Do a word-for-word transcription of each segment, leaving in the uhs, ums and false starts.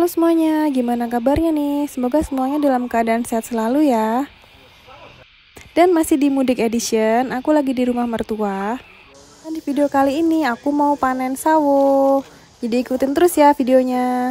Halo semuanya, gimana kabarnya nih? Semoga semuanya dalam keadaan sehat selalu ya. Dan masih di Mudik Edition, aku lagi di rumah mertua. Dan di video kali ini aku mau panen sawo. Jadi ikutin terus ya videonya.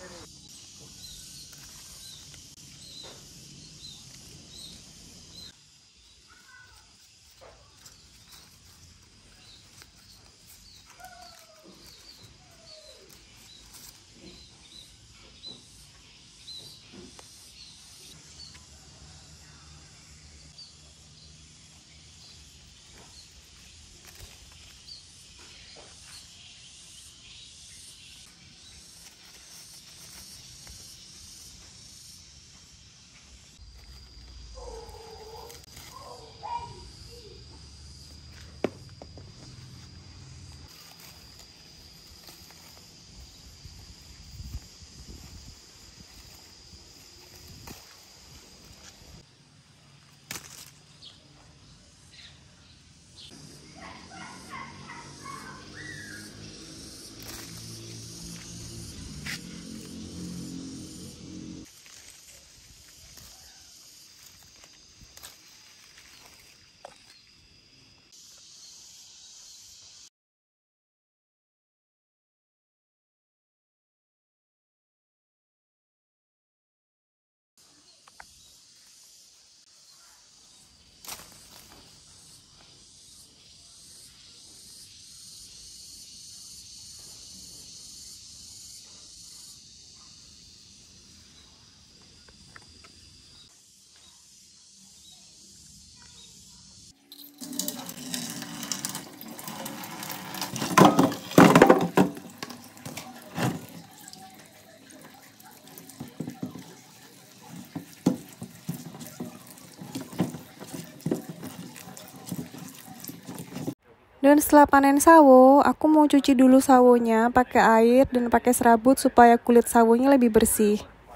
Dan setelah panen sawo, aku mau cuci dulu sawonya pakai air dan pakai serabut supaya kulit sawonya lebih bersih.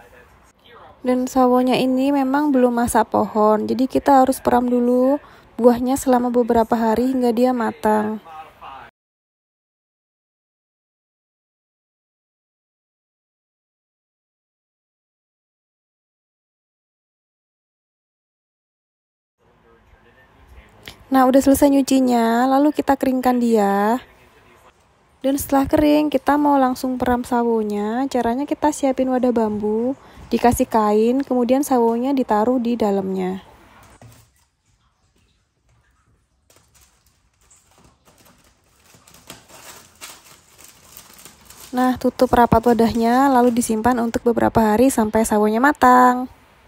Dan sawonya ini memang belum masak pohon, jadi kita harus peram dulu buahnya selama beberapa hari hingga dia matang. Nah, udah selesai nyucinya, lalu kita keringkan dia. Dan setelah kering, kita mau langsung peram sawonya. Caranya kita siapin wadah bambu, dikasih kain, kemudian sawonya ditaruh di dalamnya. Nah, tutup rapat wadahnya, lalu disimpan untuk beberapa hari sampai sawonya matang.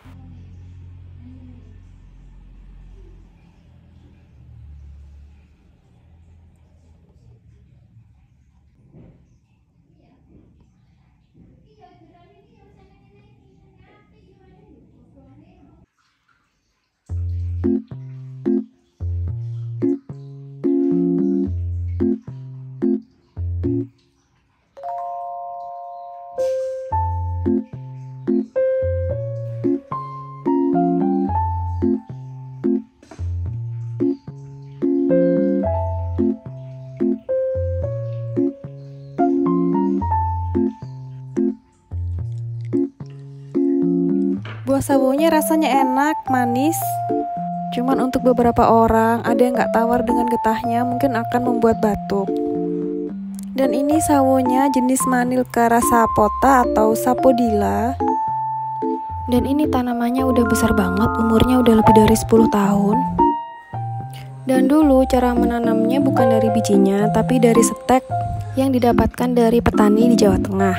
Buah sawonya rasanya enak, manis. Cuman untuk beberapa orang ada yang nggak tawar dengan getahnya, mungkin akan membuat batuk. Dan ini sawonya jenis Manilkara sapota atau sapodila. Dan ini tanamannya udah besar banget, umurnya udah lebih dari sepuluh tahun. Dan dulu cara menanamnya bukan dari bijinya, tapi dari setek yang didapatkan dari petani di Jawa Tengah.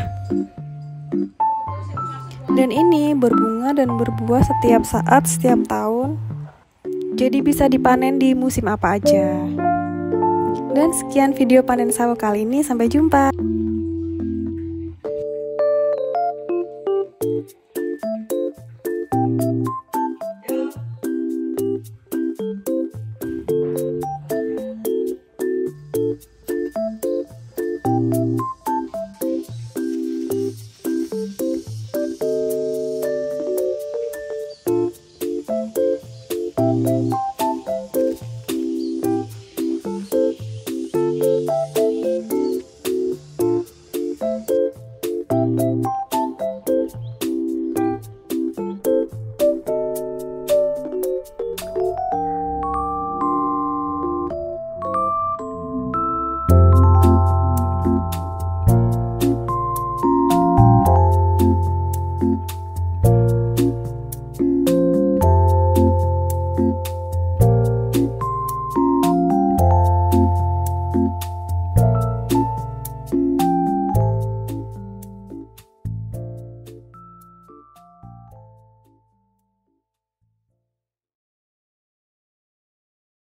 Dan ini berbunga dan berbuah setiap saat, setiap tahun. Jadi bisa dipanen di musim apa aja. Dan sekian video panen sawo kali ini, sampai jumpa.